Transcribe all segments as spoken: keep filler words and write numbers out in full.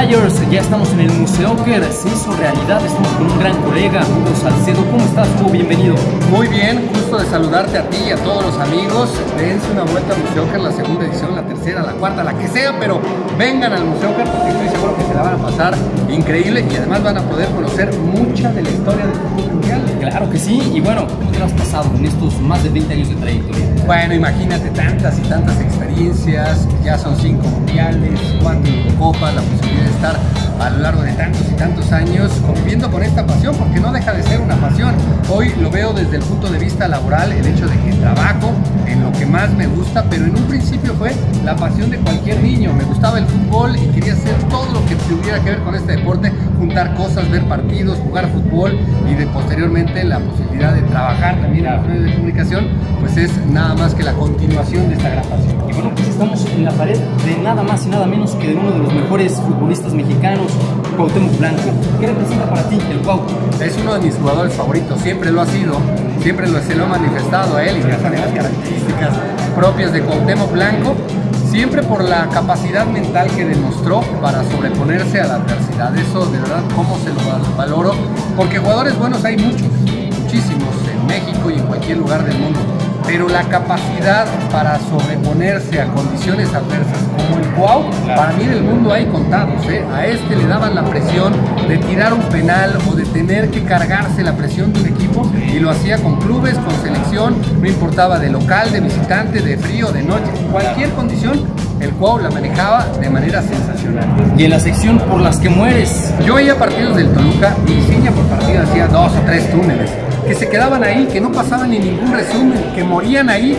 Flyers, ya estamos en el Museoker, se hizo realidad, estamos con un gran colega, Hugo Salcedo. ¿Cómo estás, Hugo? Bienvenido. Muy bien, gusto de saludarte a ti y a todos los amigos. Dense una vuelta al Museoker, la segunda edición, la tercera, la cuarta, la que sea, pero vengan al Museoker porque estoy seguro que se la van a pasar increíble y además van a poder conocer mucha de la historia del fútbol mundial. Claro que sí, y bueno, ¿cómo te lo has pasado en estos más de veinte años de trayectoria? Bueno, imagínate tantas y tantas experiencias, ya son cinco mundiales, cuatro copas, la posibilidad de estar a lo largo de tantos y tantos años conviviendo con esta pasión, porque no deja de ser una pasión. Hoy lo veo desde el punto de vista laboral, el hecho de que trabajo en lo que más me gusta, pero en un principio fue la pasión de cualquier niño. Me gustaba el fútbol y quería hacer todo lo que tuviera que ver con este deporte, juntar cosas, ver partidos, jugar fútbol y de posteriormente la posibilidad de trabajar también en los medios de comunicación, pues es nada más que la continuación de esta gran pasión. Y bueno, pues estamos en la pared de nada más y nada menos que de uno de los mejores futbolistas mexicanos, Cuauhtémoc Blanco. ¿Qué representa para ti el Cuau? Es uno de mis jugadores favoritos, siempre lo ha sido, siempre lo, se lo ha manifestado a él y ya saben las características propias de Cuauhtémoc Blanco, siempre por la capacidad mental que demostró para sobreponerse a la adversidad. Eso de verdad cómo se lo valoro, porque jugadores buenos hay muchos, muchísimos en México y en cualquier lugar del mundo, pero la capacidad para sobreponerse a condiciones adversas como el Cuau, claro, para mí en el mundo hay contados, ¿eh? A este le daban la presión de tirar un penal o de tener que cargarse la presión de un equipo y lo hacía con clubes, con selección, no importaba de local, de visitante, de frío, de noche, cualquier condición, el Cuau la manejaba de manera sensacional. Y en la sección por las que mueres. Yo veía partidos del Toluca y Ciña por partido hacía dos o tres túneles que se quedaban ahí, que no pasaban ni ningún resumen, que morían ahí.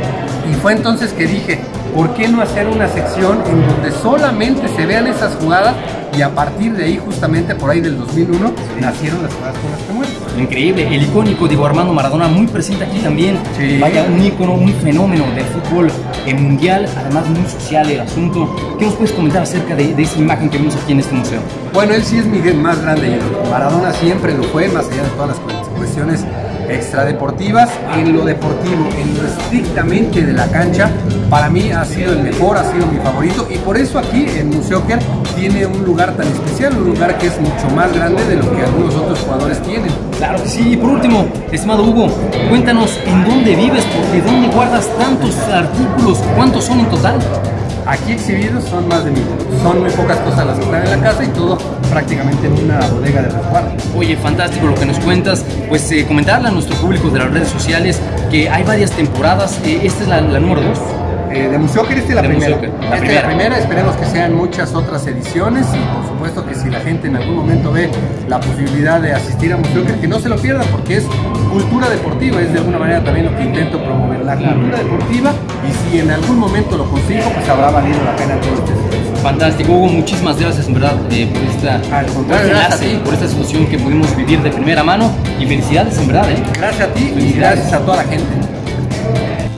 Y fue entonces que dije, ¿por qué no hacer una sección en donde solamente se vean esas jugadas? Y a partir de ahí, justamente por ahí del dos mil uno, sí, nacieron las jugadas con las que mueres. Increíble, el icónico Diego Armando Maradona muy presente aquí también. Sí. Vaya, un ícono, un fenómeno del fútbol mundial, además muy social el asunto. ¿Qué nos puedes comentar acerca de, de esa imagen que vemos aquí en este museo? Bueno, él sí es mi más grande ídolo. Maradona siempre lo fue, más allá de todas las cuestiones extradeportivas. En lo deportivo, en lo estrictamente de la cancha, para mí ha sido el mejor, ha sido mi favorito, y por eso aquí en Museoker tiene un lugar tan especial, un lugar que es mucho más grande de lo que algunos otros jugadores tienen. Claro que sí. Y por último, estimado Hugo, cuéntanos en dónde vives, porque dónde guardas tantos artículos, ¿cuántos son en total? Aquí exhibidos son más de mil. Son muy pocas cosas las que están en la casa y todo prácticamente en una bodega de resguardo. Oye, fantástico lo que nos cuentas. Pues eh, comentarle a nuestro público de las redes sociales que hay varias temporadas. Eh, esta es la, la número dos. Eh, de Museoker, esta es la de primera. Museoker, la esta primera. es la primera, esperemos que sean muchas otras ediciones y por supuesto que si la gente en algún momento ve la posibilidad de asistir a Museoker, que no se lo pierdan porque es cultura deportiva, es de alguna manera también lo que intento promover, la cultura deportiva, y si en algún momento lo consigo, pues habrá valido la pena todo este esfuerzo. Fantástico, Hugo, muchísimas gracias en verdad eh, por esta Al contrario, por, gracias a ti. por esta situación que pudimos vivir de primera mano, y felicidades en verdad. ¿eh? Gracias a ti y gracias a toda la gente.